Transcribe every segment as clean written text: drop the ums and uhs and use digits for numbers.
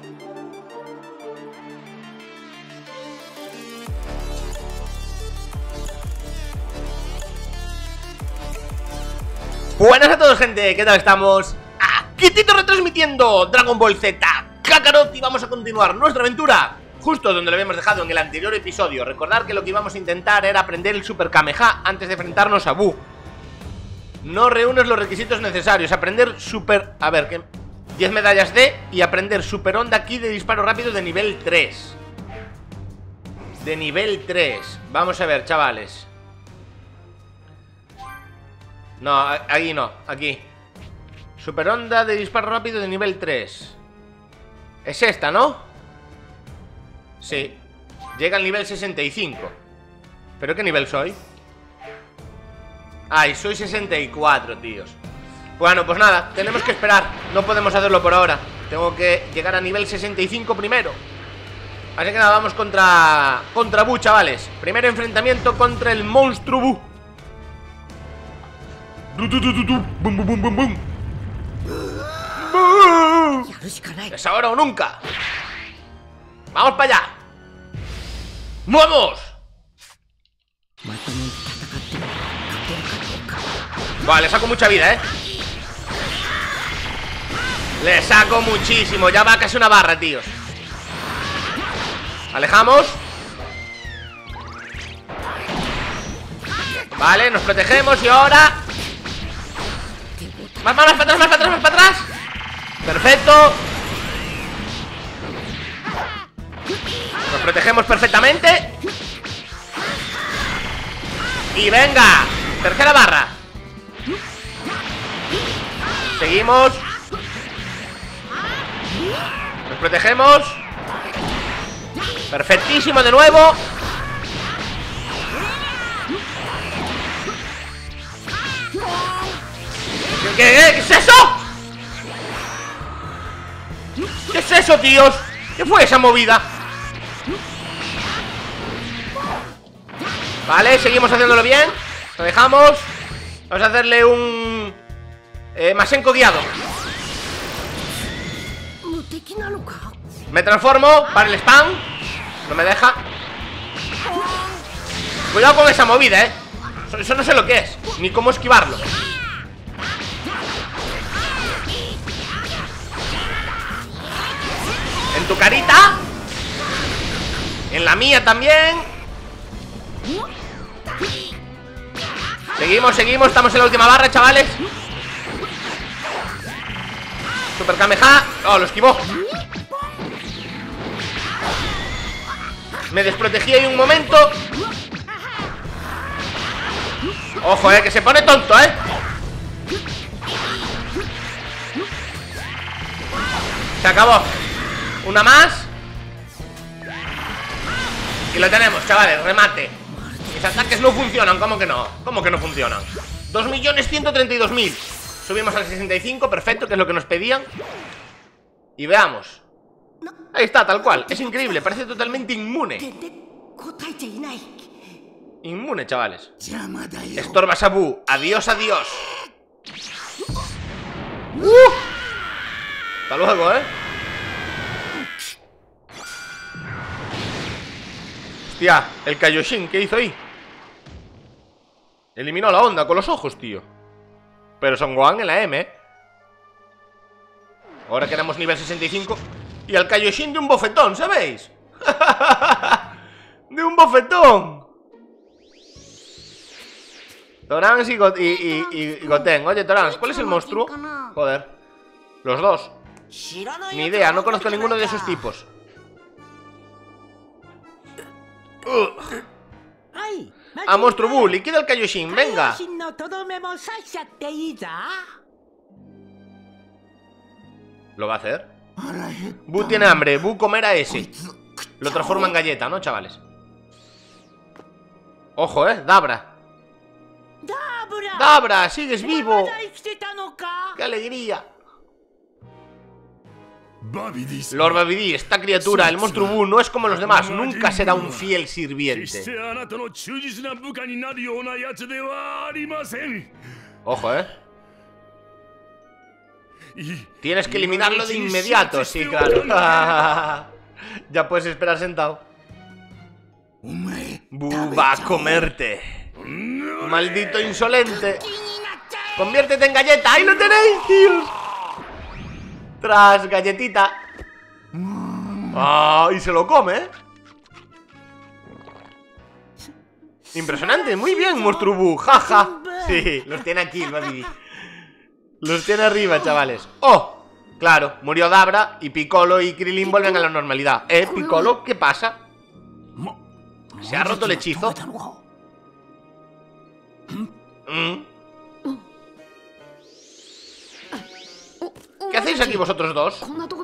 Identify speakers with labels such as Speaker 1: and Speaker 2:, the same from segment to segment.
Speaker 1: Buenas a todos, gente, ¿qué tal estamos? Aquí Tito retransmitiendo Dragon Ball Z Kakarot y vamos a continuar nuestra aventura justo donde lo habíamos dejado en el anterior episodio. Recordar que lo que íbamos a intentar era aprender el Super Kameha antes de enfrentarnos a Buu. No reúnes los requisitos necesarios. Aprender Super... A ver, ¿qué? 10 medallas de... Y aprender Super Onda Ki de disparo rápido de nivel 3. De nivel 3. Vamos a ver, chavales. No, aquí no, aquí. Super Onda de disparo rápido de nivel 3. Es esta, ¿no? Sí. Llega al nivel 65. ¿Pero qué nivel soy? Ay, soy 64, tíos. Bueno, pues nada, tenemos que esperar. No podemos hacerlo por ahora. Tengo que llegar a nivel 65 primero. Así que nada, vamos contra Buu, chavales. Primer enfrentamiento contra el monstruo Buu. Bum, bum, bum, bum, bum. Es ahora o nunca. Vamos para allá. ¡Vamos! Vale, le saco mucha vida, Le saco muchísimo. Ya va casi una barra, tíos. Alejamos. Vale, nos protegemos y ahora... Más para atrás, más para atrás, más para atrás. Perfecto. Nos protegemos perfectamente. Y venga, tercera barra. Seguimos. Nos protegemos. Perfectísimo de nuevo. ¿Qué es eso? ¿Qué es eso, tíos? ¿Qué fue esa movida? Vale, seguimos haciéndolo bien. Lo dejamos. Vamos a hacerle un... Masenko guiado. Me transformo para el spam. No me deja. Cuidado con esa movida, Eso no sé lo que es, ni cómo esquivarlo. En tu carita. En la mía también. Seguimos, seguimos, estamos en la última barra, chavales. Super Kameha. Oh, lo esquivó. Me desprotegí ahí un momento. Ojo, que se pone tonto, Se acabó. Una más. Y lo tenemos, chavales, remate. Mis ataques no funcionan, ¿cómo que no? ¿Cómo que no funcionan? 2.132.000. Subimos al 65, perfecto, que es lo que nos pedían. Y veamos. Ahí está, tal cual, es increíble, parece totalmente inmune. Inmune, chavales. Estorbas a Buu, adiós, adiós. Hasta luego, Hostia, el Kaioshin, ¿qué hizo ahí? Eliminó la onda con los ojos, tío. Pero Son Gohan en la M, Ahora que éramos nivel 65. Y al Kaioshin de un bofetón, ¿sabéis? De un bofetón. Torans y Goten. Oye, Torans, ¿cuál es el monstruo? Joder, los dos. Ni idea, no conozco ninguno de esos tipos. A monstruo Buu, liquida el Kaioshin, venga. ¿Lo va a hacer? Buu tiene hambre, Buu comerá ese. Lo transforma en galleta, ¿no, chavales? Ojo, Dabra. Dabra, sigues vivo. ¡Qué alegría! Lord Babidi, esta criatura, el monstruo Buu, no es como los demás. Nunca será un fiel sirviente. Ojo, Tienes que eliminarlo de inmediato. Sí, claro. Ya puedes esperar sentado. Va a comerte. Maldito insolente. Conviértete en galleta. ¡Ahí lo tenéis, tíos! Tras galletita. Y se lo come, ¿eh? Impresionante, muy bien, Monstruo Buu. Jaja. Sí, los tiene aquí, los tiene arriba, chavales. ¡Oh! Claro, murió Dabra y Piccolo y Krillin vuelven a la normalidad. Piccolo, ¿qué pasa? ¿Se ha roto el hechizo? ¿Qué hacéis aquí vosotros dos?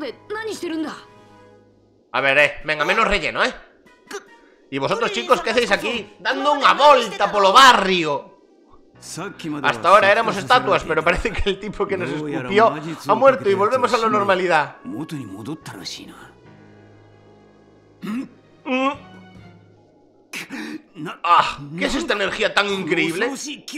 Speaker 1: A ver, venga, menos relleno, ¿eh? ¿Y vosotros, chicos, qué hacéis aquí? Dando una volta por lo barrio. Hasta ahora éramos estatuas, pero parece que el tipo que nos escupió ha muerto y volvemos a la normalidad. ¿Qué es esta energía tan increíble?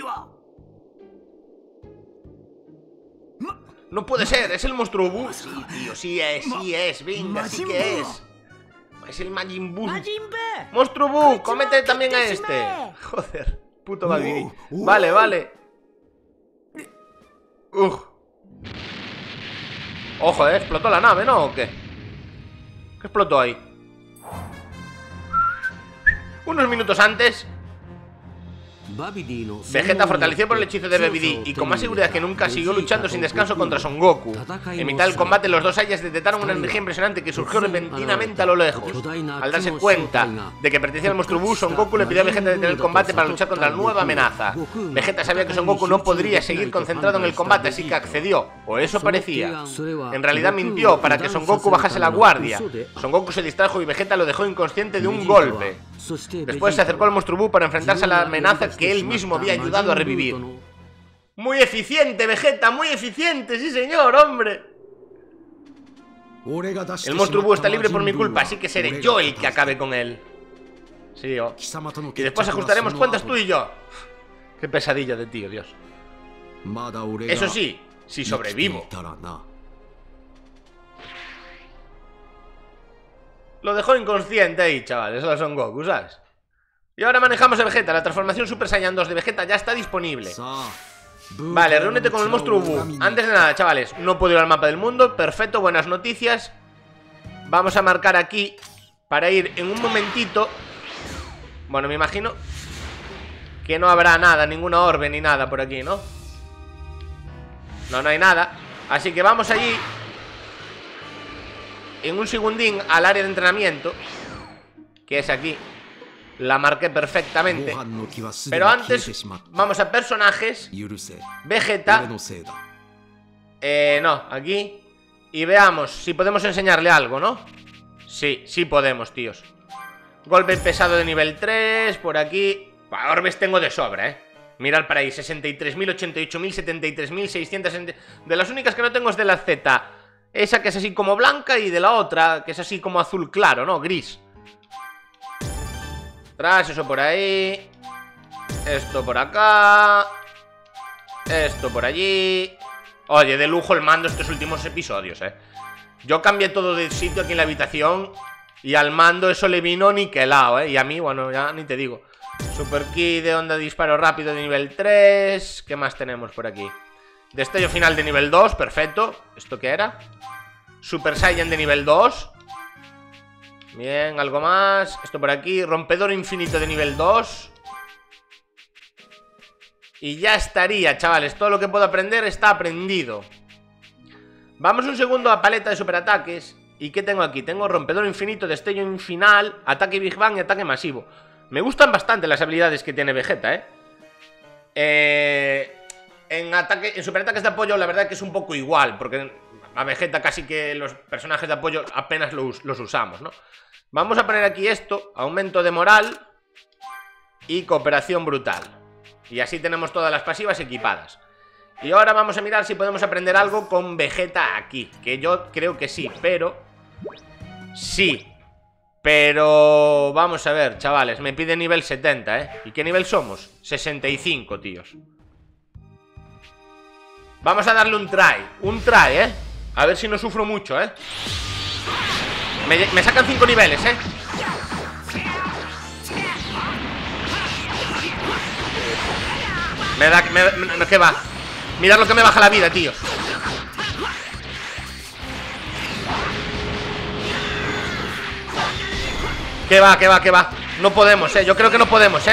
Speaker 1: No puede ser, es el Monstruo Buu. Sí, tío, sí es, venga, sí que es. Es el Majin Buu. Monstruo Buu, cómete también a este. Joder, puto Babidi. Vale. Ojo, explotó la nave, ¿no? ¿O qué? ¿Qué explotó ahí? Unos minutos antes, Vegeta, fortalecido por el hechizo de Babidi y con más seguridad que nunca, siguió luchando sin descanso contra Son Goku. En mitad del combate, los dos Saiyans detectaron una energía impresionante que surgió repentinamente a lo lejos. Al darse cuenta de que pertenecía al Monstruo Buu, Son Goku le pidió a Vegeta detener el combate para luchar contra la nueva amenaza. Vegeta sabía que Son Goku no podría seguir concentrado en el combate, así que accedió, o eso parecía. En realidad mintió para que Son Goku bajase la guardia. Son Goku se distrajo y Vegeta lo dejó inconsciente de un golpe. Después se acercó al Monstruo Buu para enfrentarse a la amenaza que él mismo había ayudado a revivir. Muy eficiente, Vegeta, muy eficiente, sí señor, hombre. El Monstruo Buu está libre por mi culpa, así que seré yo el que acabe con él. Sí, y después ajustaremos cuentas tú y yo. Qué pesadilla de tío, Dios. Eso sí, si sobrevivo. Lo dejó inconsciente ahí, chavales. Eso son Goku, ¿sabes? Y ahora manejamos a Vegeta. La transformación Super Saiyan 2 de Vegeta ya está disponible. Vale, reúnete con el Monstruo Buu. Antes de nada, chavales, no puedo ir al mapa del mundo. Perfecto, buenas noticias. Vamos a marcar aquí para ir en un momentito. Bueno, me imagino que no habrá nada, ninguna orbe ni nada por aquí, ¿no? No hay nada. Así que vamos allí en un segundín al área de entrenamiento, que es aquí. La marqué perfectamente. Pero antes vamos a personajes. Vegeta. No, aquí. Y veamos si podemos enseñarle algo, ¿no? Sí, sí podemos, tíos. Golpe pesado de nivel 3. Por aquí. Orbes tengo de sobra, ¿eh? Mirad para ahí, 63.000, 88.000, 73.600. De las únicas que no tengo es de la Z. Esa que es así como blanca y de la otra que es así como azul claro, ¿no? Gris. Tras eso por ahí. Esto por acá. Esto por allí. Oye, de lujo el mando estos últimos episodios, Yo cambié todo de sitio aquí en la habitación y al mando eso le vino niquelado, Y a mí, bueno, ya ni te digo. Super Ki de onda de disparo rápido de nivel 3. ¿Qué más tenemos por aquí? Destello final de nivel 2, perfecto. ¿Esto qué era? Super Saiyan de nivel 2. Bien, algo más. Esto por aquí, rompedor infinito de nivel 2. Y ya estaría, chavales. Todo lo que puedo aprender está aprendido. Vamos un segundo a paleta de superataques. ¿Y qué tengo aquí? Tengo rompedor infinito, destello infinal, ataque Big Bang y ataque masivo. Me gustan bastante las habilidades que tiene Vegeta, En superataques de apoyo la verdad que es un poco igual, porque a Vegeta casi que los personajes de apoyo apenas los usamos, ¿no? Vamos a poner aquí esto, aumento de moral y cooperación brutal. Y así tenemos todas las pasivas equipadas. Y ahora vamos a mirar si podemos aprender algo con Vegeta aquí, que yo creo que sí, pero... Sí, pero... Vamos a ver, chavales, me pide nivel 70, ¿Y qué nivel somos? 65, tíos. Vamos a darle un try, a ver si no sufro mucho, Me sacan 5 niveles, ¿Qué va? Mirad lo que me baja la vida, tío. ¿Qué va, qué va, qué va? No podemos, yo creo que no podemos,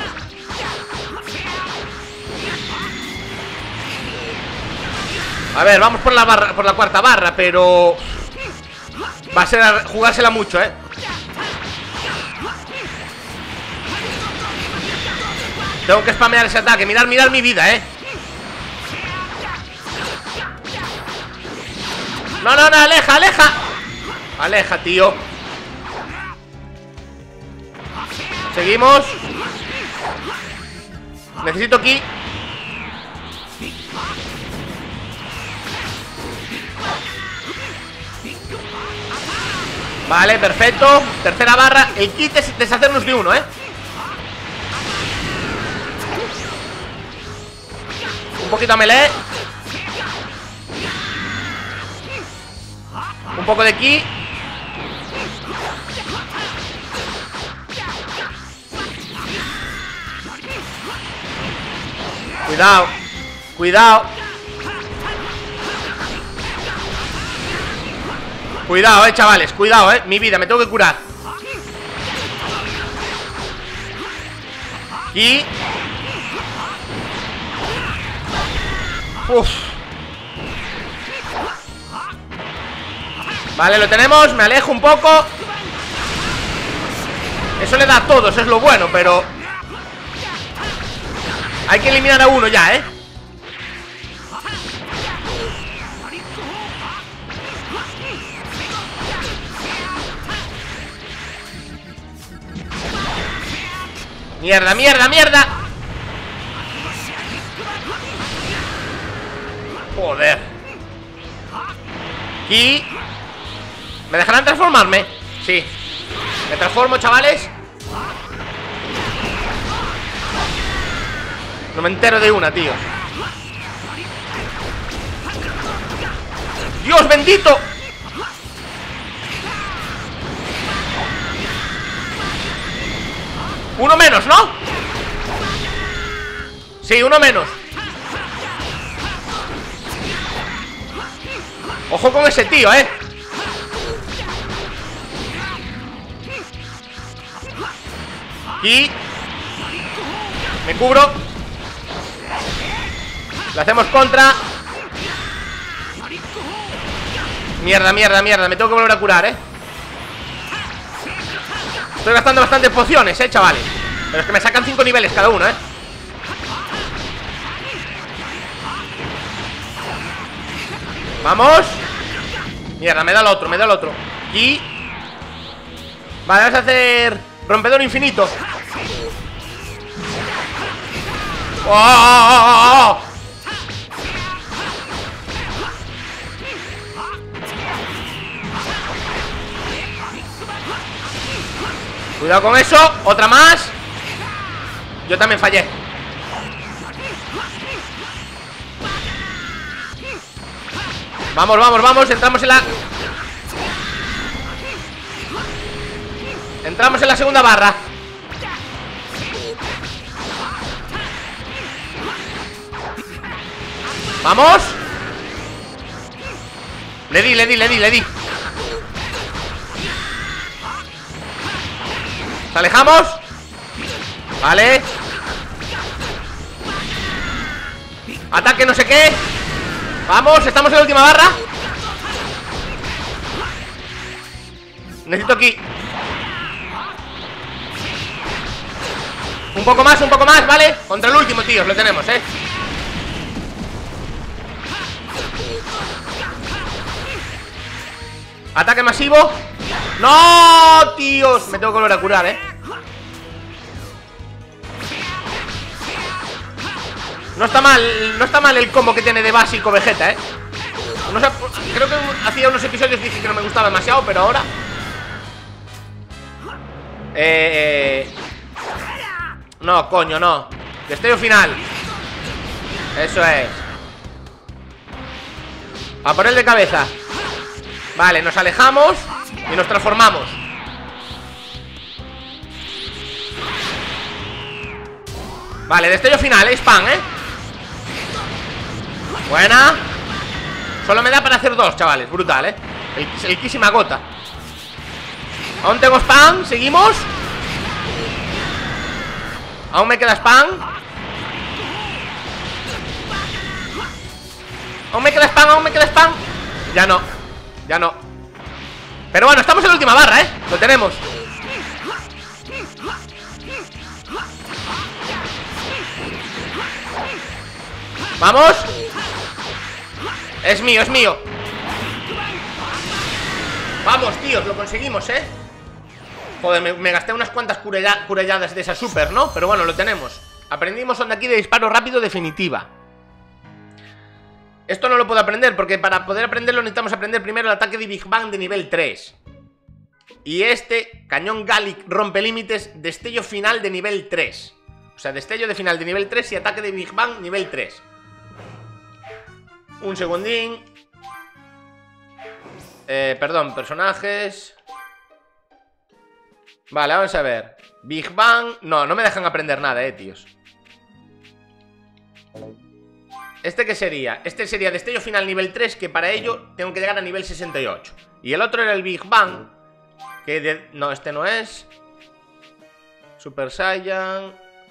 Speaker 1: A ver, vamos por la barra, por la cuarta barra, pero va a ser jugársela mucho, Tengo que spamear ese ataque. Mirad mi vida, No, aleja. Aleja, tío. Seguimos. Necesito ki. Vale, perfecto. Tercera barra. El kit es deshacernos de uno, Un poquito a melee. Un poco de ki. Cuidado. Cuidado, chavales, cuidado, mi vida, me tengo que curar. Y... Uf. Vale, lo tenemos, me alejo un poco. Eso le da a todos, es lo bueno, pero hay que eliminar a uno ya, Mierda. Joder. Y... ¿me dejarán transformarme? Sí. Me transformo, chavales. No me entero de una, tío. ¡Dios bendito! Uno menos, ¿no? Sí, uno menos. Ojo con ese tío, Y... me cubro. Le hacemos contra. Mierda. Me tengo que volver a curar, Estoy gastando bastantes pociones, chavales. Pero es que me sacan 5 niveles cada uno, Vamos. Mierda, me da el otro. Y... vale, vamos a hacer rompedor infinito. ¡Oh! Cuidado con eso, otra más. Yo también fallé. Vamos, entramos en la segunda barra. Vamos. Le di. Nos alejamos. Vale. Ataque no sé qué. Vamos, estamos en la última barra. Necesito aquí. Un poco más, vale. Contra el último, tíos, lo tenemos, Ataque masivo. ¡No, tíos! Me tengo que volver a curar, No está mal el combo que tiene de básico Vegeta, No sé, creo que hacía unos episodios dije que no me gustaba demasiado, pero ahora... No, coño, no. Destello final. Eso es. A por él de cabeza. Vale, nos alejamos y nos transformamos. Vale, destello final, spam, Buena. Solo me da para hacer 2, chavales, brutal, El ki se me agota. Aún tengo spam, seguimos. Aún me queda spam. Aún me queda spam. Ya no. Pero bueno, estamos en la última barra, Lo tenemos. ¡Vamos! Es mío. Vamos, tíos, lo conseguimos, Joder, me gasté unas cuantas curelladas de esa super, ¿no? Pero bueno, lo tenemos. Aprendimos onda aquí de disparo rápido definitiva. Esto no lo puedo aprender porque para poder aprenderlo necesitamos aprender primero el ataque de Big Bang de nivel 3. Y este, cañón Gallic rompe límites, destello final de nivel 3. O sea, destello de final de nivel 3 y ataque de Big Bang nivel 3. Un segundín. Perdón, personajes. Vale, vamos a ver. Big Bang. No me dejan aprender nada, tíos. ¿Este qué sería? Este sería destello final nivel 3, que para ello tengo que llegar a nivel 68. Y el otro era el Big Bang, que no, este no es. Super Saiyan.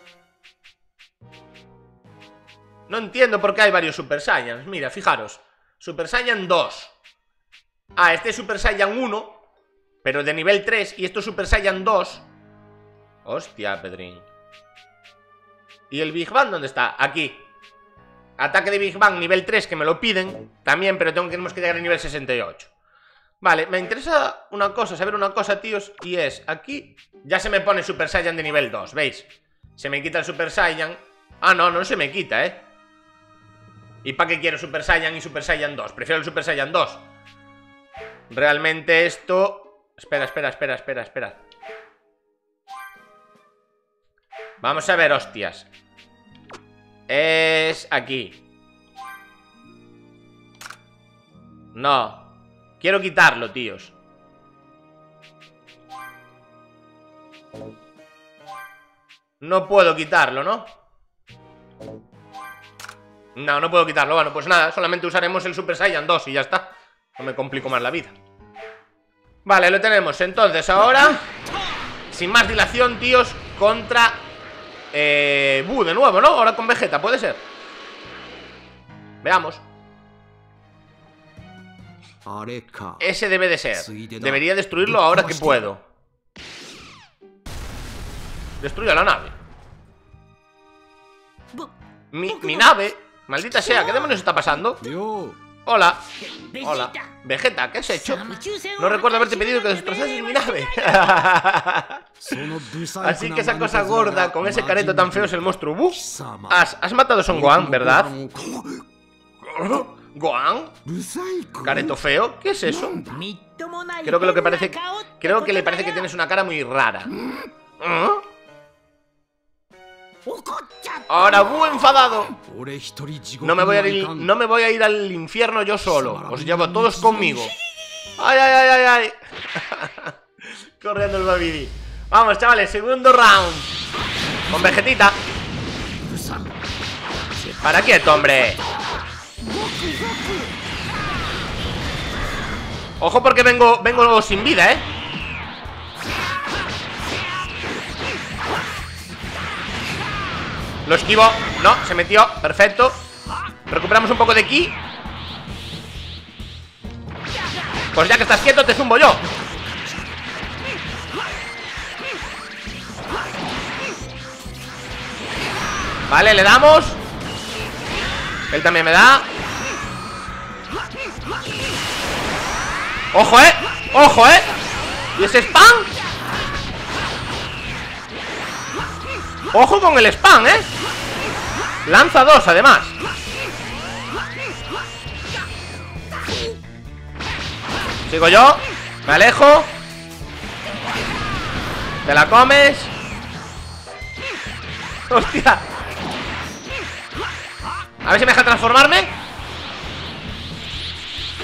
Speaker 1: No entiendo por qué hay varios Super Saiyans. Mira, fijaros. Super Saiyan 2. Ah, este es Super Saiyan 1, pero de nivel 3. Y esto es Super Saiyan 2. Hostia, Pedrín. ¿Y el Big Bang dónde está? Aquí. Ataque de Big Bang nivel 3, que me lo piden también, pero tenemos que llegar al nivel 68. Vale, me interesa una cosa, saber una cosa, tíos. Y es, aquí ya se me pone Super Saiyan de nivel 2, ¿veis? Se me quita el Super Saiyan. Ah, no se me quita, ¿Y para qué quiero Super Saiyan y Super Saiyan 2? Prefiero el Super Saiyan 2. Realmente esto... Espera. Vamos a ver, hostias. Es aquí. No. Quiero quitarlo, tíos. No puedo quitarlo, ¿no? No puedo quitarlo. Bueno, pues nada, solamente usaremos el Super Saiyan 2 y ya está. No me complico más la vida. Vale, lo tenemos. Entonces ahora, sin más dilación, tíos, contra Buu de nuevo, ¿no? Ahora con Vegeta, puede ser. Veamos. Ese debe de ser. Debería destruirlo ahora que puedo. Destruyo la nave. Mi nave. Maldita sea, ¿qué demonios está pasando? Hola. Hola. Vegeta, ¿qué has hecho? No recuerdo haberte pedido que destrozases mi nave. Así que esa cosa gorda con ese careto tan feo es el monstruo Buu. Has matado a Son Gohan, ¿verdad? ¿Gohan? ¿Careto feo? ¿Qué es eso? Creo que le parece que tienes una cara muy rara. Ahora Buu enfadado. No me voy a ir al infierno yo solo. Os llevo a todos conmigo. Ay. Corriendo el Babidi. Vamos, chavales, segundo round. Con Vegetita. Para quieto, hombre. Ojo porque vengo sin vida, Lo esquivo. No, se metió. Perfecto. Recuperamos un poco de ki. Pues ya que estás quieto, te zumbo yo. Vale, le damos. Él también me da. Ojo, Ojo, ¿Y ese spam? Ojo con el spam, Lanza 2, además. Sigo yo. Me alejo. Te la comes. Hostia. A ver si me deja transformarme.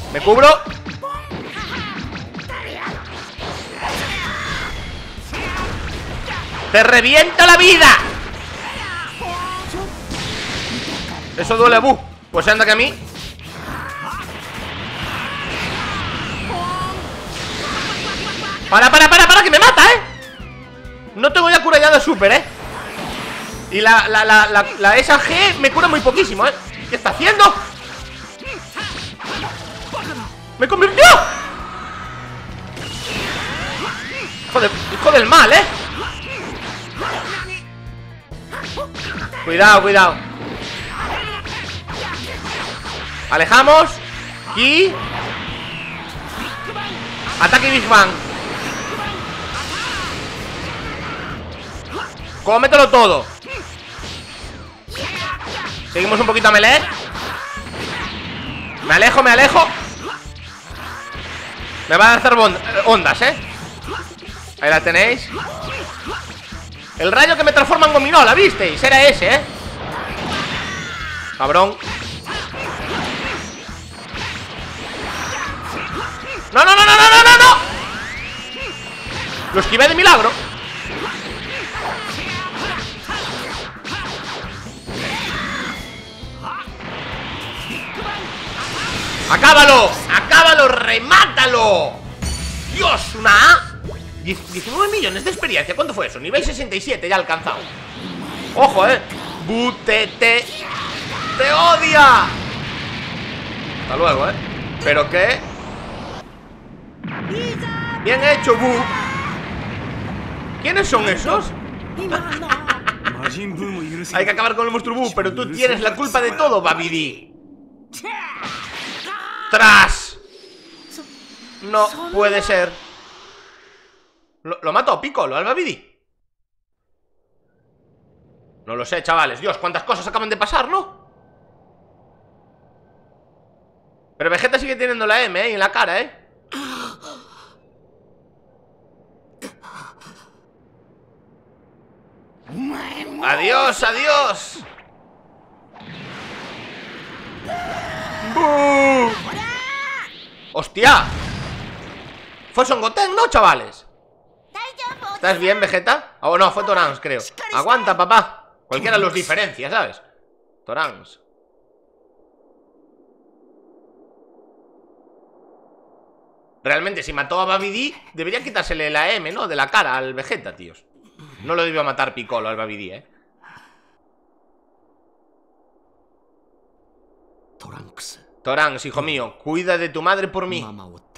Speaker 1: Me cubro. ¡Te revienta la vida! Eso duele, Bu. Pues anda que a mí. Para, que me mata, No tengo ya cura ya de super, Y esa G me cura muy poquísimo, ¿Qué está haciendo? ¡Me convirtió! Hijo del mal, Cuidado, cuidado. Alejamos. Ki. Ataque Big Bang. Cómetelo todo. Seguimos un poquito a melee. Me alejo, me alejo. Me van a hacer ondas, Ahí la tenéis. El rayo que me transforma en gominola, ¿visteis? Era ese, Cabrón. ¡No, no, no, no, no, no, no! Lo esquivé de milagro. ¡Acábalo! ¡Acábalo! ¡Remátalo! ¡Dios! ¡Una A! 19 millones de experiencia. ¿Cuánto fue eso? Nivel 67 ya alcanzado. ¡Ojo, Butete. ¡Te odia! Hasta luego, ¿Pero qué? Bien hecho, Bu. ¿Quiénes son esos? Hay que acabar con el monstruo Bu, pero tú tienes la culpa de todo, Babidi. ¡Tras! No puede ser. Lo mató a Piccolo, al Babidi. No lo sé, chavales. Dios, cuántas cosas acaban de pasar, ¿no? Pero Vegeta sigue teniendo la M, en la cara, Adiós, adiós. ¡Bú! ¡Hostia! Fue Son Goten, ¿no, chavales? ¿Estás bien, Vegeta? Oh, no, fue Torans, creo. Aguanta, papá. Cualquiera los diferencia, ¿sabes? Torans. Realmente, si mató a Babidi, debería quitársele la M, ¿no? De la cara al Vegeta, tíos. No lo debió matar Piccolo al Babidi, Torans, hijo mío, cuida de tu madre por mí.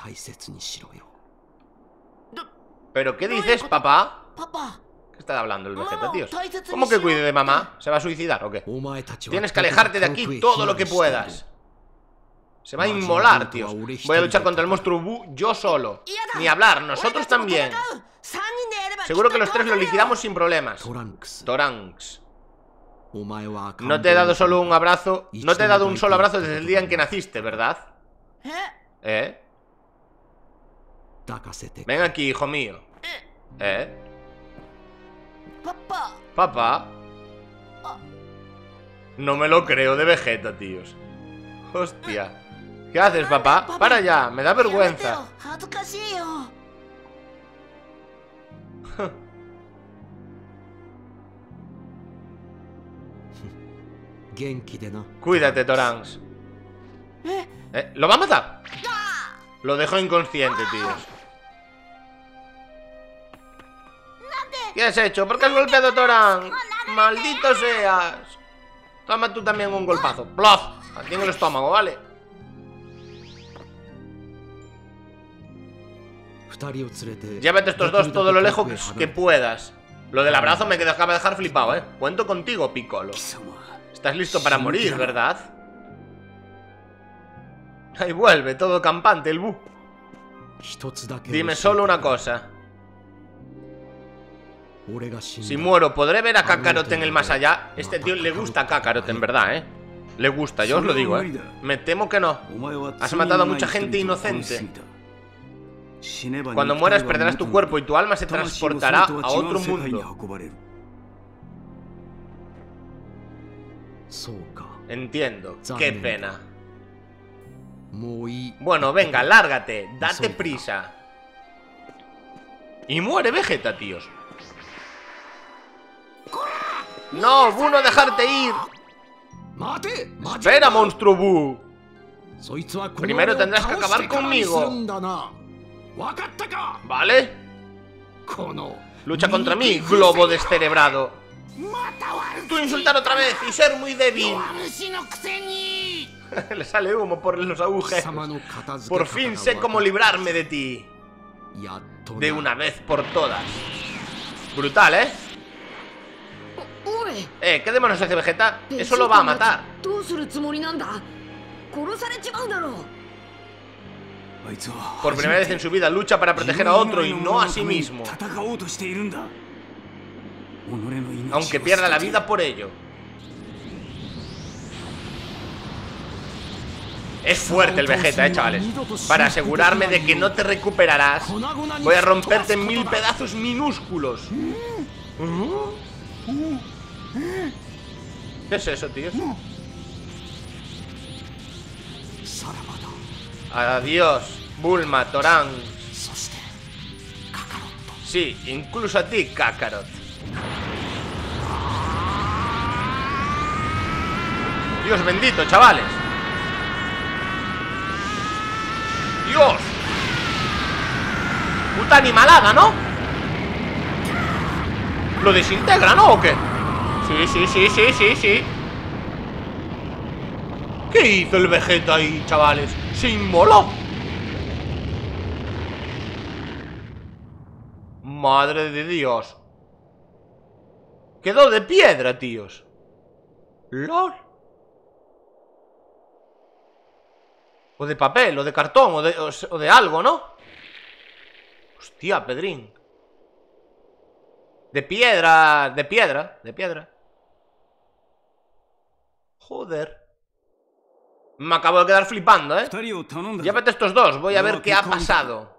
Speaker 1: ¿Pero qué dices, papá? ¿Qué está hablando el Vegeta, tíos? ¿Cómo que cuide de mamá? ¿Se va a suicidar o qué? Tienes que alejarte de aquí todo lo que puedas. Se va a inmolar, tíos. Voy a luchar contra el monstruo Bu yo solo. Ni hablar, nosotros también. Seguro que los tres lo liquidamos sin problemas. Torans. No te he dado solo un abrazo. No te he dado un solo abrazo desde el día en que naciste, ¿verdad? Ven aquí, hijo mío. Papá. No me lo creo de Vegeta, tíos. Hostia. ¿Qué haces, papá? Para ya, me da vergüenza. Cuídate, Torans. ¿Lo va a matar? Lo dejó inconsciente, tíos. ¿Qué has hecho? ¿Por qué has golpeado a Torans? ¡Maldito seas! Toma tú también un golpazo. ¡Plof! Aquí en el estómago, ¿vale? Llévate estos dos todo lo lejos que puedas. Lo del abrazo me acaba de dejar flipado, Cuento contigo, Piccolo. Estás listo para morir, ¿verdad? Ahí vuelve, todo campante, el Bu. Dime solo una cosa. Si muero, ¿podré ver a Kakarot en el más allá? Este tío le gusta a Kakarot, en verdad, Le gusta, yo os lo digo, Me temo que no. Has matado a mucha gente inocente. Cuando mueras perderás tu cuerpo y tu alma se transportará a otro mundo. Entiendo, qué pena. Bueno, venga, lárgate. Date prisa. Y muere Vegeta, tíos. No, Bu, no dejarte ir. Espera, monstruo Bu. Primero tendrás que acabar conmigo. ¿Vale? Lucha contra mí, globo descerebrado. Tú insultar otra vez y ser muy débil. Le sale humo por los agujeros. Por fin sé cómo librarme de ti. De una vez por todas. Brutal, ¿eh? ¿Qué demonios hace Vegeta? Eso lo va a matar. Por primera vez en su vida lucha para proteger a otro y no a sí mismo, aunque pierda la vida por ello. Es fuerte el Vegeta, chavales. Para asegurarme de que no te recuperarás, voy a romperte en 1000 pedazos minúsculos. ¿Qué es eso, tío? Adiós, Bulma, Torán. Sí, incluso a ti, Kakarot. Dios bendito, chavales. Dios. Puta animalada, ¿no? ¿Lo desintegra, no? ¿O qué? Sí. ¿Qué hizo el Vegeta ahí, chavales? ¡Se inmoló! Madre de Dios. Quedó de piedra, tíos. ¡Lol! O de papel, o de cartón, o de algo, ¿no? Hostia, Pedrín. De piedra. Joder. Me acabo de quedar flipando, ¿eh? Llévate estos dos, voy a ver qué ha pasado.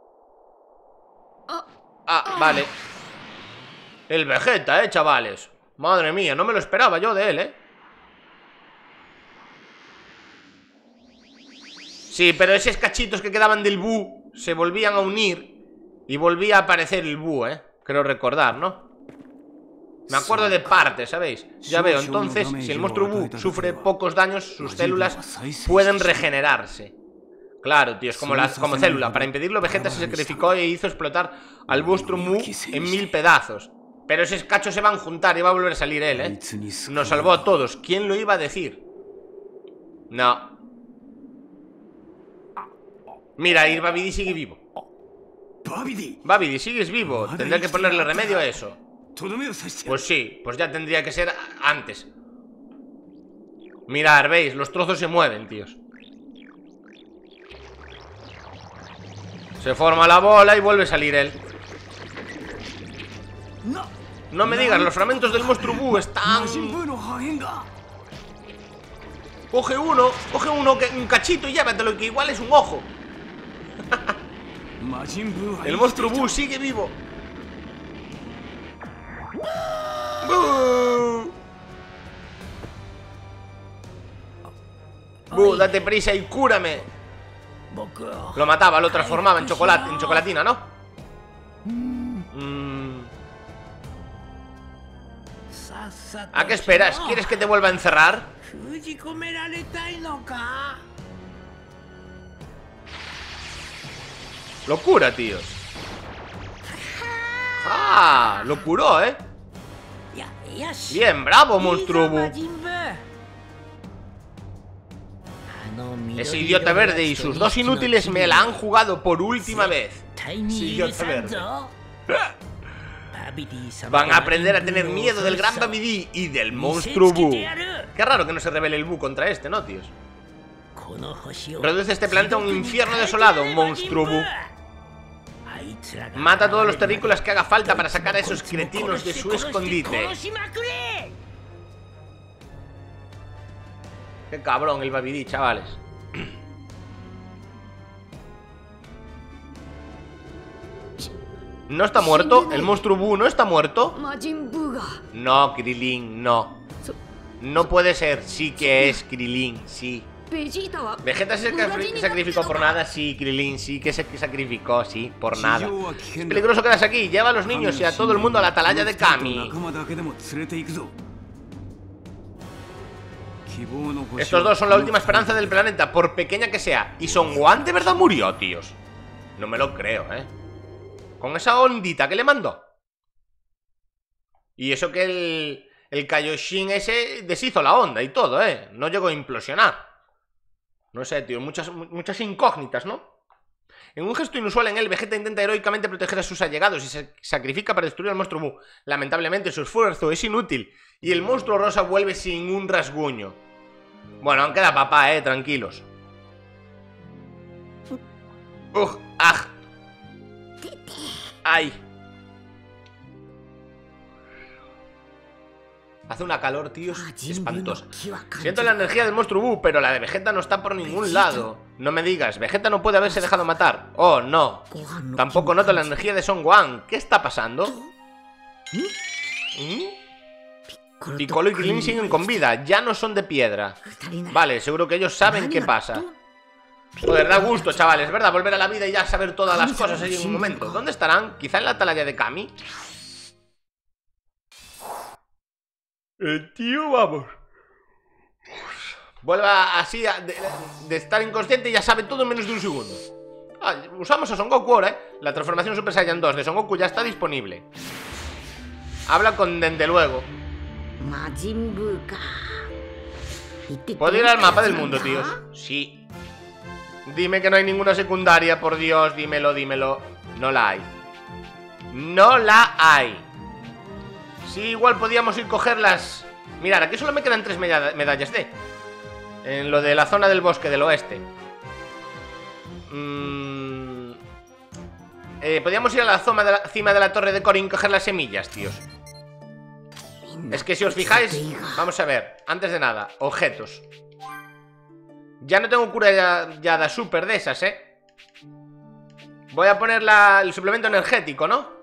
Speaker 1: Ah, vale. El Vegeta, chavales. Madre mía, no me lo esperaba yo de él, Sí, pero esos cachitos que quedaban del Bu se volvían a unir y volvía a aparecer el Bu, creo recordar, ¿no? Me acuerdo de parte, ¿sabéis? Ya veo, entonces, si el monstruo Bu sufre pocos daños, sus células pueden regenerarse. Claro, tío, es como célula. Para impedirlo, Vegeta se sacrificó e hizo explotar al monstruo Mu en 1000 pedazos. Pero esos cachos se van a juntar y va a volver a salir él, Nos salvó a todos. ¿Quién lo iba a decir? No. Mira, ir Babidi sigue vivo. Babidi, sigues vivo. Tendré que ponerle remedio a eso. Pues sí, pues ya tendría que ser antes. Mirad, veis, los trozos se mueven, tíos. Se forma la bola y vuelve a salir él. No me digas, los fragmentos del monstruo Bu están... Coge uno, un cachito y llévatelo, que igual es un ojo. El monstruo Bu sigue vivo. Bu, date prisa y cúrame. Lo mataba, lo transformaba en chocolate, en chocolatina, ¿no? ¿A qué esperas? ¿Quieres que te vuelva a encerrar? Locura, tíos. ¡Ah! Lo curó, Bien, bravo, monstruo Bu. Ese idiota verde y sus dos inútiles me la han jugado por última vez. Sí, idiota verde. Van a aprender a tener miedo del gran Babidi y del monstruo Bu. Qué raro que no se revele el Bu contra este, ¿no, tíos? Reduce este planeta a un infierno desolado, monstruo Bu. Mata a todos los terrícolas que haga falta para sacar a esos cretinos de su escondite. Qué cabrón el Babidi, chavales. ¿No está muerto? ¿El monstruo Bu no está muerto? No, Krilin, no. No puede ser. Sí que es Krilin, sí. Vegeta se sacrificó por nada, sí, Krilin, sí que se sacrificó, sí, por nada. Es peligroso quedarse aquí, lleva a los niños y a todo el mundo a la atalaya de Kami. Estos dos son la última esperanza del planeta, por pequeña que sea. ¿Y Son Gohan de verdad murió, tíos? No me lo creo, con esa ondita que le mandó. Y eso que el Kaioshin ese deshizo la onda y todo, no llegó a implosionar. No sé, tío, muchas incógnitas, ¿no? En un gesto inusual en él, Vegeta intenta heroicamente proteger a sus allegados y se sacrifica para destruir al monstruo Buu. Lamentablemente su esfuerzo es inútil y el monstruo rosa vuelve sin un rasguño. Bueno, aún queda papá, tranquilos. Ay. Hace una calor, tíos, espantosa. Siento la energía del monstruo Buu, pero la de Vegeta no está por ningún lado. No me digas, Vegeta no puede haberse dejado matar. Oh, no. Tampoco noto la energía de Son Gohan. ¿Qué está pasando? Piccolo y Krillin siguen con vida. Ya no son de piedra. Vale, seguro que ellos saben qué pasa. Joder, da gusto, chavales, ¿verdad? Volver a la vida y ya saber todas las cosas ahí en un momento. ¿Dónde estarán? ¿Quizá en la atalaya de Kami? Tío, vamos. Vuelva así de estar inconsciente y ya sabe todo en menos de un segundo. Usamos a Son Goku ahora, La transformación Super Saiyan 2 de Son Goku ya está disponible. Habla con Dende luego. ¿Puedo ir al mapa del mundo, tíos? Sí. Dime que no hay ninguna secundaria, por Dios, dímelo, dímelo. No la hay. No la hay. Sí, igual podíamos ir a cogerlas. Mirad, aquí solo me quedan 3 medallas de en lo de la zona del bosque del oeste. Podríamos ir a la cima de la torre de Korin y coger las semillas, tíos. Es que si os fijáis, vamos a ver, antes de nada, objetos. Ya no tengo cura ya super de esas, Voy a poner el suplemento energético, ¿no?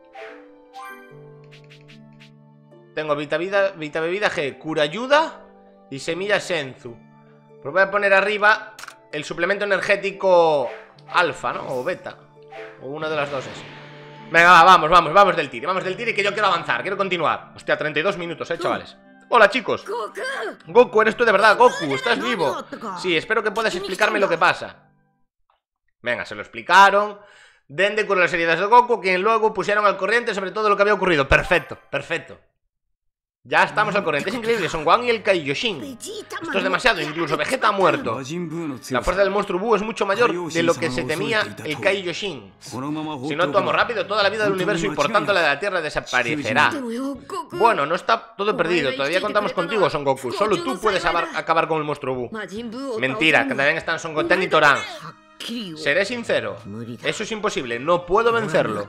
Speaker 1: Tengo Vita Bebida G, Cura Ayuda y Semilla Senzu. Pues voy a poner arriba el suplemento energético Alfa, ¿no? O Beta. O una de las dos es. Venga, vamos del tire, que yo quiero avanzar, quiero continuar. Hostia, 32 minutos, chavales. Hola, chicos. Goku, ¿eres tú de verdad? Goku, ¿estás vivo? Sí, espero que puedas explicarme lo que pasa. Venga, se lo explicaron. Dende curó las heridas de Goku, quien luego pusieron al corriente sobre todo lo que había ocurrido. Perfecto, perfecto. Ya estamos al corriente, es increíble, Son Gohan y el Kaioshin. Esto es demasiado, incluso Vegeta ha muerto. La fuerza del monstruo Buu es mucho mayor de lo que se temía el Kaioshin. Si no actuamos rápido, toda la vida del universo y por tanto la de la Tierra desaparecerá. Bueno, no está todo perdido, todavía contamos contigo, Son Goku. Solo tú puedes acabar con el monstruo Buu. Mentira, que también están Son Goten y Torán. Seré sincero, eso es imposible, no puedo vencerlo.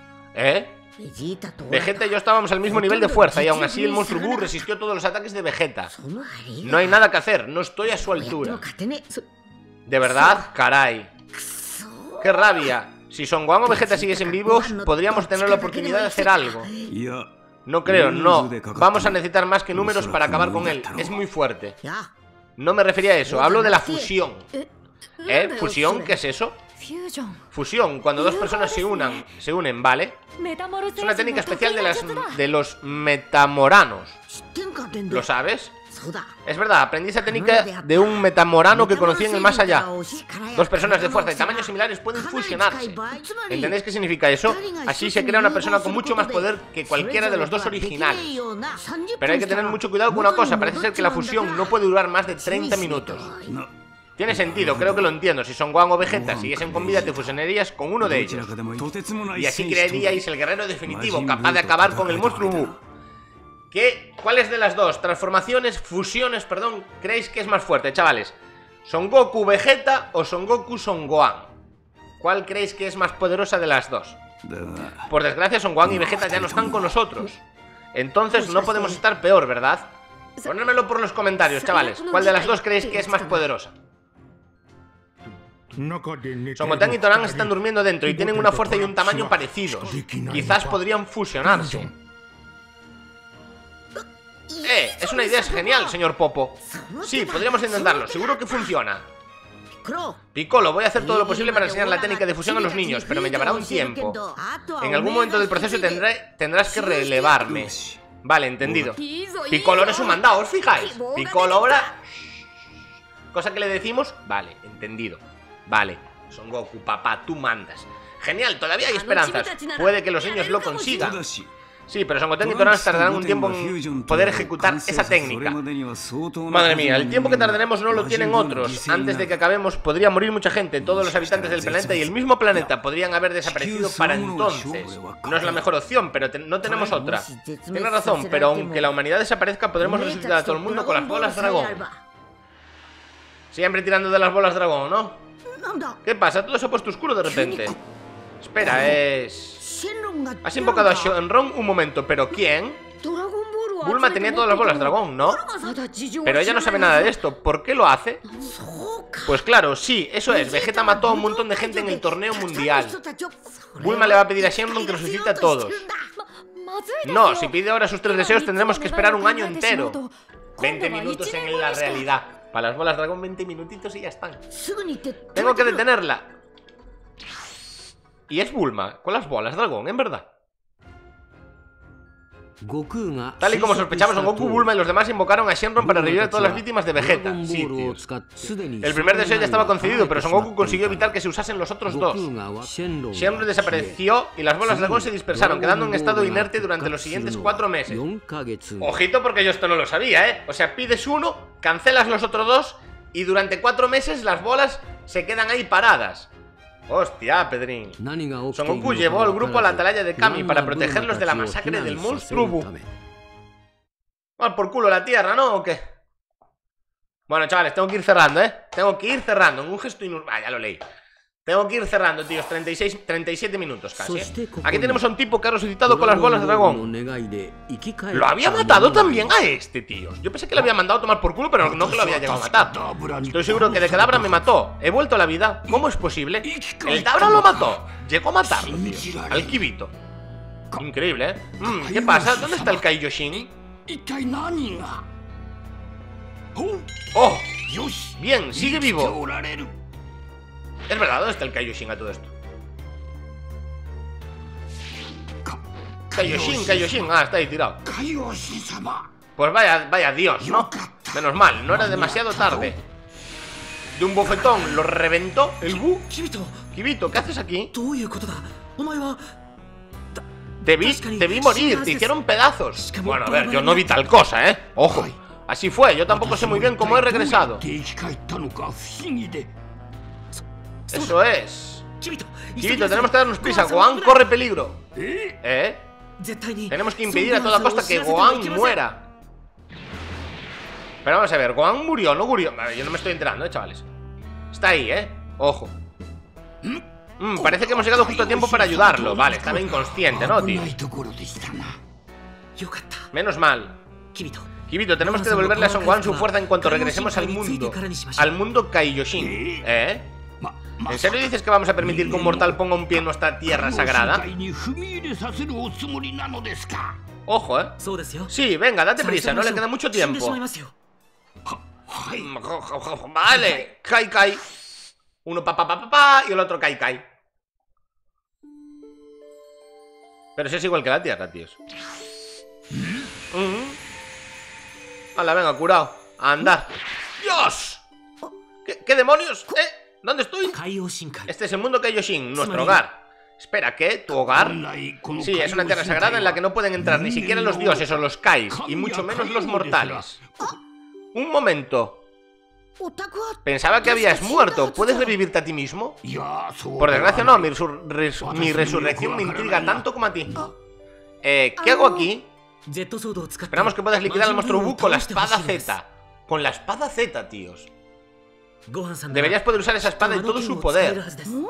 Speaker 1: Vegeta y yo estábamos al mismo nivel de fuerza y aún así el monstruo Buu resistió todos los ataques de Vegeta. No hay nada que hacer, no estoy a su altura. ¿De verdad? Caray. ¡Qué rabia! Si Son Gohan o Vegeta siguiesen vivos, podríamos tener la oportunidad de hacer algo. No creo, no. Vamos a necesitar más que números para acabar con él. Es muy fuerte. No me refería a eso, hablo de la fusión. ¿Fusión? ¿Qué es eso? Fusión, cuando dos personas se unen, ¿vale? Es una técnica especial de los metamoranos. ¿Lo sabes? Es verdad, aprendí esa técnica de un metamorano que conocí en el más allá. Dos personas de fuerza y tamaños similares pueden fusionarse. ¿Entendéis qué significa eso? Así se crea una persona con mucho más poder que cualquiera de los dos originales. Pero hay que tener mucho cuidado con una cosa, parece ser que la fusión no puede durar más de 30 minutos. Tiene sentido, creo que lo entiendo. Si Son Gohan o Vegeta siguiesen con vida, te fusionarías con uno de ellos. Y así crearíais el guerrero definitivo, capaz de acabar con el monstruo Buu. ¿Cuáles de las dos transformaciones, fusiones, perdón, creéis que es más fuerte, chavales? ¿Son Goku Vegeta o Son Goku Son Gohan? ¿Cuál creéis que es más poderosa de las dos? Por desgracia, Son Gohan y Vegeta ya no están con nosotros. Entonces no podemos estar peor, ¿verdad? Ponérmelo por los comentarios, chavales. ¿Cuál de las dos creéis que es más poderosa? Son Goten y Torán están durmiendo dentro y tienen una fuerza y un tamaño parecidos. Quizás podrían fusionarse. Es una idea genial, señor Popo. Sí, podríamos intentarlo, seguro que funciona. Piccolo, voy a hacer todo lo posible para enseñar la técnica de fusión a los niños, pero me llevará un tiempo. En algún momento del proceso tendrás que relevarme. Vale, entendido. Piccolo eres un mandado, ¿os fijáis? Piccolo ahora... Cosa que le decimos, vale, entendido. Vale, Son Goku, papá, tú mandas. Genial, todavía hay esperanzas. Puede que los niños lo consigan. Sí, pero Son Goten y Todoroki tardarán un tiempo en poder ejecutar esa técnica. Madre mía, el tiempo que tardaremos no lo tienen otros. Antes de que acabemos podría morir mucha gente. Todos los habitantes del planeta y el mismo planeta podrían haber desaparecido para entonces. No es la mejor opción, pero no tenemos otra. Tienes razón, pero aunque la humanidad desaparezca, podremos resucitar a todo el mundo con las bolas dragón. Siempre tirando de las bolas dragón, ¿no? ¿Qué pasa? Todo se ha puesto oscuro de repente. Espera, Has invocado a Shenron un momento, ¿pero quién? Bulma tenía todas las bolas dragón, ¿no? Pero ella no sabe nada de esto. ¿Por qué lo hace? Pues claro, sí, eso es. Vegeta mató a un montón de gente en el torneo mundial. Bulma le va a pedir a Shenron que resucite a todos. No, si pide ahora sus 3 deseos tendremos que esperar un año entero. 20 minutos en la realidad. Para las bolas dragón 20 minutitos y ya están. Tengo que detenerla. Y es Bulma, con las bolas dragón, en verdad. Tal y como sospechamos, Son Goku, Bulma y los demás invocaron a Shenron para revivir a todas las víctimas de Vegeta. Sí, tíos. El primer deseo ya estaba concedido, pero Son Goku consiguió evitar que se usasen los otros dos. Shenron desapareció y las bolas dragón se dispersaron, quedando en estado inerte durante los siguientes 4 meses. Ojito, porque yo esto no lo sabía, ¿eh? O sea, pides uno, cancelas los otros dos y durante 4 meses las bolas se quedan ahí paradas. Hostia, Pedrín. Son Goku llevó al grupo a la atalaya de Kami para protegerlos de la masacre del monstruo Bu. Mal por culo la tierra, ¿no? ¿O qué? Bueno, chavales, tengo que ir cerrando, ¿eh? Tengo que ir cerrando. En un gesto inhumano. Ah, ya lo leí. Tengo que ir cerrando, tíos. 37 minutos casi, ¿eh? Aquí tenemos a un tipo que ha resucitado con las bolas de dragón. Lo había matado también a este, tíos. Yo pensé que lo había mandado a tomar por culo, pero no que lo había llegado a matar. Estoy seguro que de Kadabra me mató. He vuelto a la vida. ¿Cómo es posible? El Dabra lo mató. Llegó a matarlo, tío. Al Kibito. Increíble, ¿eh? ¿Qué pasa? ¿Dónde está el Kaioshin? ¡Oh! Bien, sigue vivo. Es verdad, ¿dónde está el Kaioshin a todo esto? Kaioshin, está ahí tirado. Pues vaya Dios, ¿no? Menos mal, no era demasiado tarde. De un bofetón lo reventó el Bu. Kibito, ¿qué haces aquí? Te vi morir, te hicieron pedazos. Bueno, a ver, yo no vi tal cosa, ¿eh? Ojo, así fue, yo tampoco sé muy bien cómo he regresado. Eso es. Chibito, tenemos que darnos prisa. Gohan corre peligro. Tenemos que impedir a toda costa que Gohan muera. Pero vamos a ver, ¿Gohan murió o no murió? Vale, yo no me estoy enterando, chavales. Está ahí, ojo. Parece que hemos llegado justo a tiempo para ayudarlo. Vale, estaba inconsciente, ¿no, tío? Menos mal. Kibito, tenemos que devolverle a Son Gohan su fuerza en cuanto regresemos al mundo. Al mundo Kaioshin. ¿En serio dices que vamos a permitir que un mortal ponga un pie en nuestra tierra sagrada? Ojo, Sí, venga, date prisa, no le queda mucho tiempo. Vale, Kai. Uno pa y el otro Kai. Pero si es igual que la tierra, tíos. Hala, venga, curado. A andar. ¡Dios! ¿Qué demonios? ¿Dónde estoy? Este es el mundo Kaioshin, nuestro hogar. Espera, ¿qué? ¿Tu hogar? Sí, es una tierra sagrada en la que no pueden entrar ni siquiera los dioses o los Kais, y mucho menos los mortales. Un momento. Pensaba que habías muerto. ¿Puedes revivirte a ti mismo? Por desgracia no, mi resurrección me intriga tanto como a ti. ¿Qué hago aquí? Esperamos que puedas liquidar al monstruo Bu con la espada Z. Con la espada Z, tíos. Deberías poder usar esa espada y todo su poder.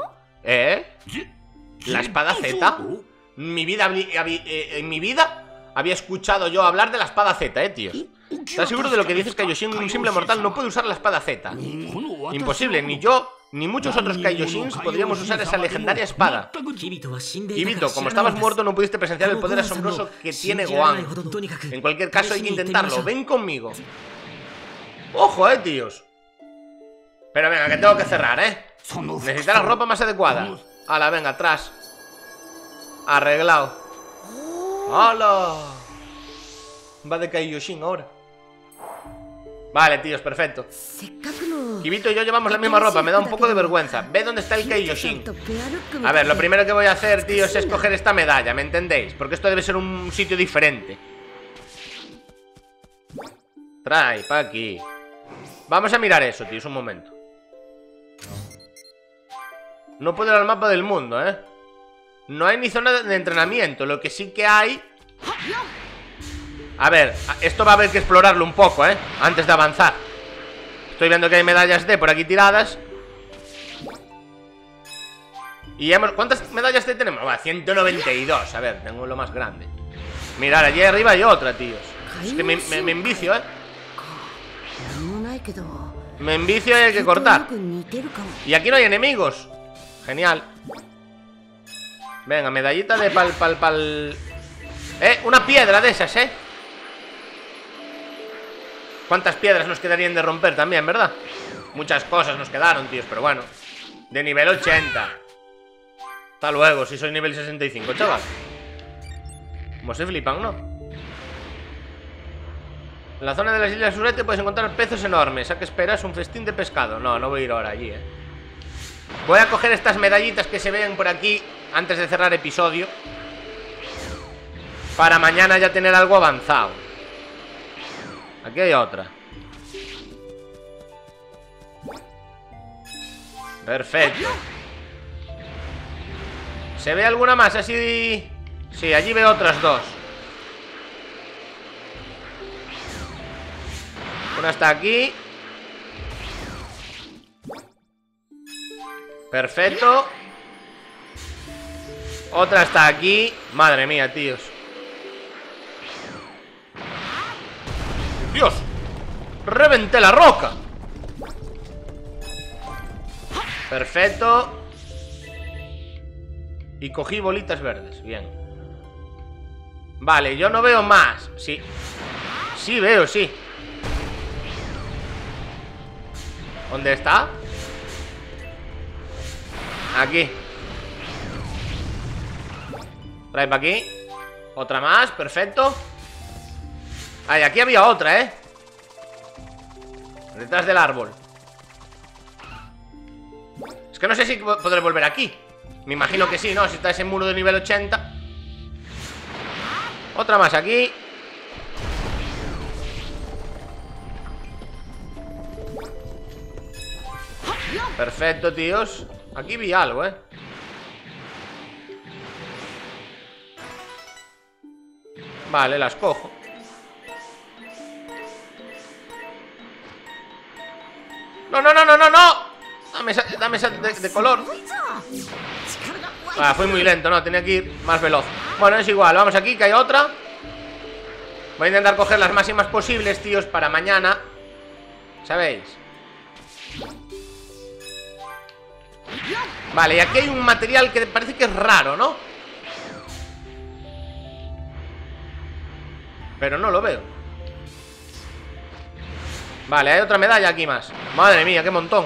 Speaker 1: ¿La espada Z? En mi vida había escuchado yo hablar de la espada Z, tíos. ¿Estás seguro de lo que dices, Kaioshin? Un simple mortal no puede usar la espada Z. Imposible, ni yo ni muchos otros Kaioshins podríamos usar esa legendaria espada. Kibito, como estabas muerto no pudiste presenciar el poder asombroso que tiene Gohan. En cualquier caso hay que intentarlo, ven conmigo. Ojo, tíos. Pero venga, que tengo que cerrar, necesitarás ropa más adecuada. Hala, venga, atrás. Arreglado. ¡Hala! Va de Kaiyoshin ahora. Vale, tíos, perfecto. Kibito y yo llevamos la misma ropa, me da un poco de vergüenza. Ve dónde está el Kaiyoshin. A ver, lo primero que voy a hacer, tíos, es coger esta medalla, ¿me entendéis? Porque esto debe ser un sitio diferente. Trae, pa' aquí. Vamos a mirar eso, tíos, un momento. No puedo ir al mapa del mundo, No hay ni zona de entrenamiento. Lo que sí que hay... A ver, esto va a haber que explorarlo un poco, antes de avanzar. Estoy viendo que hay medallas D por aquí tiradas. Y hemos... ¿Cuántas medallas D tenemos? Va, 192. A ver, tengo lo más grande. Mirad, allí arriba hay otra, tíos. Es que me envicio, Me envicio y hay que cortar. Y aquí no hay enemigos. Genial. Venga, medallita de pal. Una piedra de esas, ¿Cuántas piedras nos quedarían de romper también, verdad? Muchas cosas nos quedaron, tíos, pero bueno. De nivel 80. Hasta luego, si soy nivel 65, chaval. Como se flipan, ¿no? En la zona de las Islas Surete puedes encontrar peces enormes. ¿A qué esperas? Un festín de pescado. No, no voy a ir ahora allí, Voy a coger estas medallitas que se ven por aquí antes de cerrar episodio, para mañana ya tener algo avanzado. Aquí hay otra. Perfecto. ¿Se ve alguna más así? Sí, allí veo otras dos. Una está aquí. Perfecto. Otra está aquí. Madre mía, tíos. ¡Dios! ¡Reventé la roca! Perfecto. Y cogí bolitas verdes. Bien. Vale, yo no veo más. Sí. Sí veo, sí. ¿Dónde está? Aquí. Trae para aquí. Otra más, perfecto. Ay, aquí había otra, detrás del árbol. Es que no sé si podré volver aquí. Me imagino que sí, ¿no? Si está ese muro de nivel 80. Otra más aquí. Perfecto, tíos. Aquí vi algo, Vale, las cojo. No, no, no, no, no, no. Dame esa de color. Fui muy lento, no, tenía que ir más veloz. Bueno, es igual, vamos aquí, que hay otra. Voy a intentar coger las máximas posibles, tíos, para mañana. ¿Sabéis? Vale, y aquí hay un material que parece que es raro, ¿no? Pero no lo veo. Vale, hay otra medalla aquí más. Madre mía, qué montón.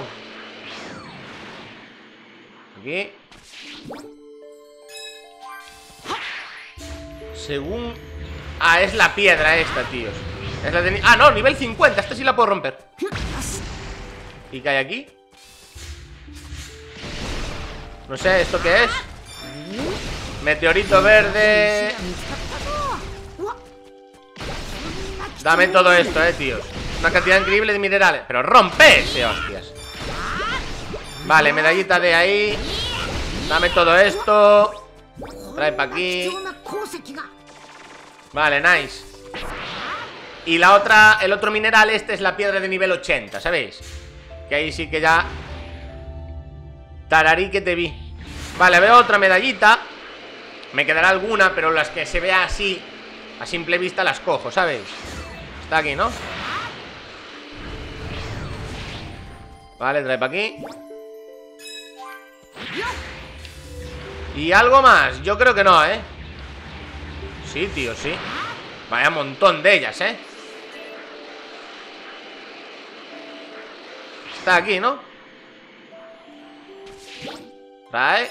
Speaker 1: Aquí. Según... Ah, es la piedra esta, tíos. Es la de... Ah, no, nivel 50. Esta sí la puedo romper. ¿Y qué hay aquí? No sé, ¿esto qué es? Meteorito verde. Dame todo esto, tíos. Una cantidad increíble de minerales. Pero rompe ese, hostias. Vale, medallita de ahí. Dame todo esto. Trae para aquí. Vale, nice. Y la otra, el otro mineral, este es la piedra de nivel 80, ¿sabéis? Que ahí sí que ya... Tararí que te vi. Vale, veo otra medallita. Me quedará alguna, pero las que se vea así, a simple vista, las cojo, ¿sabéis? Está aquí, ¿no? Vale, trae para aquí. Y algo más, yo creo que no, ¿eh? Sí, tío, sí. Vaya montón de ellas, ¿eh? Está aquí, ¿no? Trae.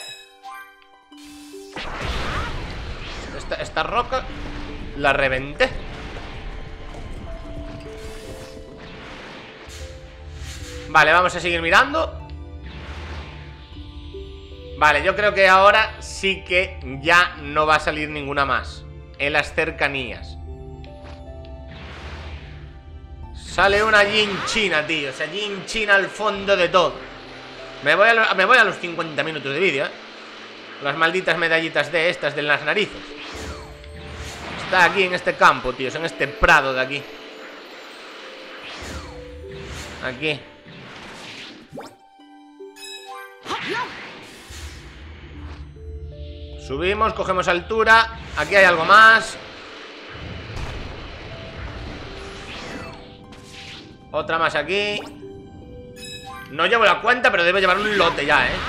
Speaker 1: Esta roca la reventé. Vale, vamos a seguir mirando. Vale, yo creo que ahora sí que ya no va a salir ninguna más en las cercanías. Sale una Jin China, tío. O sea, Jin China al fondo de todo. Me voy a los 50 minutos de vídeo, ¿eh? Las malditas medallitas de estas de las narices. Está aquí en este campo, tíos. En este prado de aquí. Aquí. Subimos, cogemos altura. Aquí hay algo más. Otra más aquí. No llevo la cuenta, pero debo llevar un lote ya, ¿eh?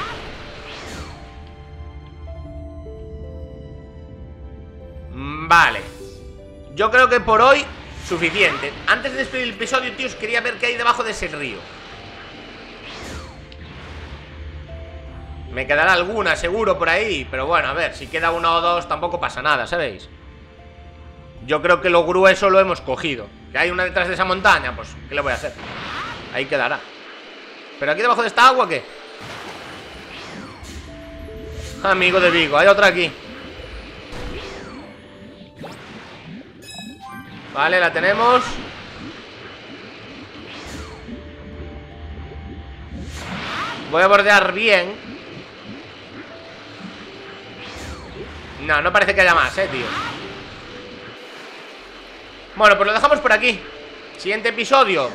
Speaker 1: Vale. Yo creo que por hoy suficiente. Antes de despedir el episodio, tíos, quería ver qué hay debajo de ese río. Me quedará alguna, seguro, por ahí. Pero bueno, a ver, si queda una o dos tampoco pasa nada, ¿sabéis? Yo creo que lo grueso lo hemos cogido. Que hay una detrás de esa montaña, pues, ¿qué le voy a hacer? Ahí quedará. ¿Pero aquí debajo de esta agua qué? Amigo de Vigo, hay otra aquí. Vale, la tenemos. Voy a bordear bien. No, no parece que haya más, tío. Bueno, pues lo dejamos por aquí. Siguiente episodio.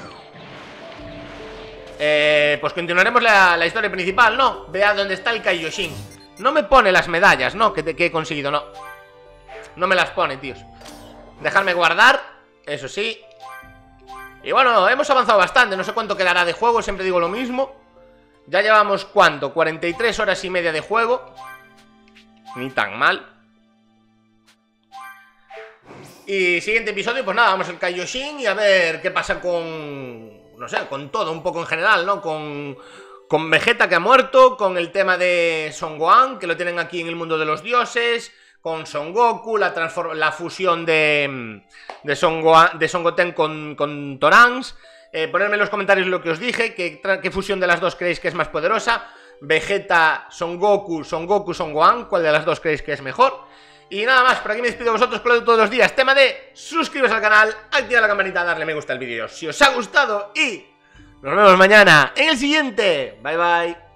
Speaker 1: Pues continuaremos la historia principal, ¿no? Vea dónde está el Kaioshin. No me pone las medallas, ¿no? Que he conseguido, no. No me las pone, tíos. Dejarme guardar, eso sí. Y bueno, hemos avanzado bastante. No sé cuánto quedará de juego, siempre digo lo mismo. Ya llevamos, ¿cuánto? 43 horas y media de juego. Ni tan mal. Y siguiente episodio, pues nada, vamos al Kaioshin y a ver qué pasa con... No sé, con todo, un poco en general, ¿no? Con Vegeta, que ha muerto, con el tema de Son Gohan, que lo tienen aquí en el mundo de los dioses, con Son Goku, la fusión de Son Goten con Torans. Ponedme en los comentarios lo que os dije, qué fusión de las dos creéis que es más poderosa. Vegeta, Son Goku, Son Gohan, ¿cuál de las dos creéis que es mejor? Y nada más, por aquí me despido de vosotros con lo de todos los días. Tema de suscribiros al canal, activar la campanita, darle me gusta al vídeo si os ha gustado y nos vemos mañana en el siguiente. Bye bye.